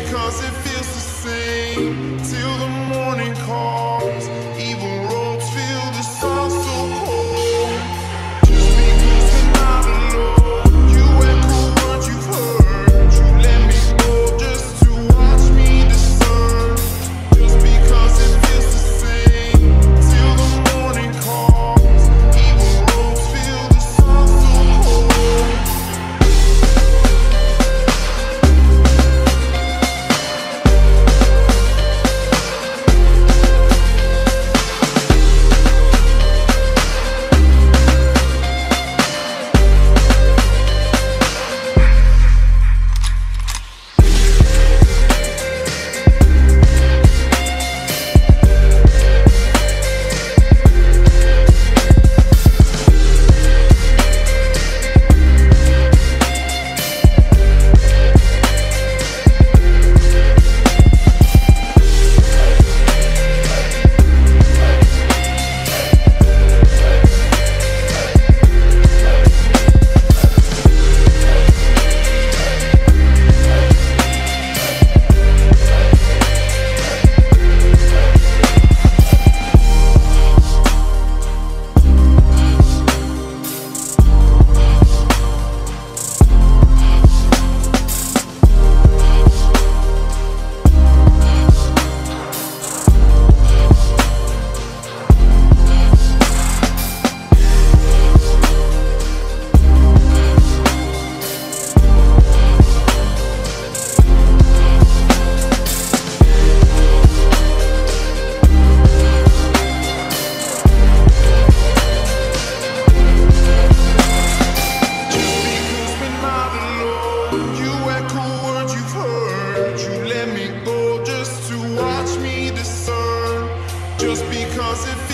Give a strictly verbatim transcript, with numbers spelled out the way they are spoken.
because it feels the same till the morning calls. Even roads feel the sun so cold. Just because we're not alone, you echo words you've heard. You let me go just to watch me discern. Just because it feels the same till the morning calls. Even roads feel the sun so cold. Just because it feels